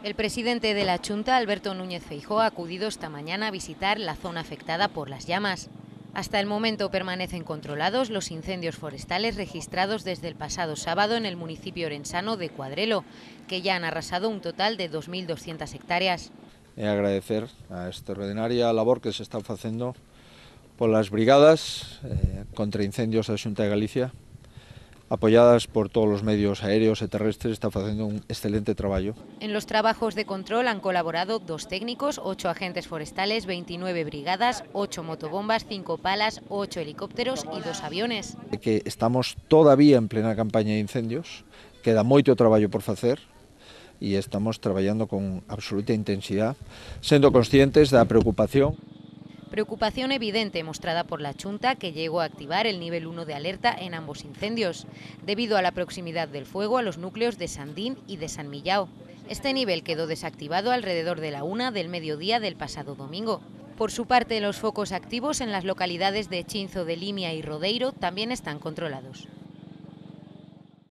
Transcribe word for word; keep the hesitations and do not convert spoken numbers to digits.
El presidente de la Xunta, Alberto Núñez Feijóo, ha acudido esta mañana a visitar la zona afectada por las llamas. Hasta el momento permanecen controlados los incendios forestales registrados desde el pasado sábado en el municipio orensano de Cuadrelo, que ya han arrasado un total de dos mil doscientas hectáreas. E agradecer a extraordinaria labor que se está facendo polas brigadas eh, contra incendios da Xunta de Galicia, apoyadas por todos os medios aéreos e terrestres, está facendo un excelente traballo. En los trabajos de control han colaborado dos técnicos, ocho agentes forestales, veintinueve brigadas, ocho motobombas, cinco palas, ocho helicópteros y dos aviones. Que estamos todavía en plena campaña de incendios, queda moito traballo por facer e estamos traballando con absoluta intensidade, sendo conscientes da preocupación. Preocupación evidente mostrada por la Xunta, que llegó a activar el nivel uno de alerta en ambos incendios, debido a la proximidad del fuego a los núcleos de Sandín y de San Millao. Este nivel quedó desactivado alrededor de la una del mediodía del pasado domingo. Por su parte, los focos activos en las localidades de Chinzo de Limia y Rodeiro también están controlados.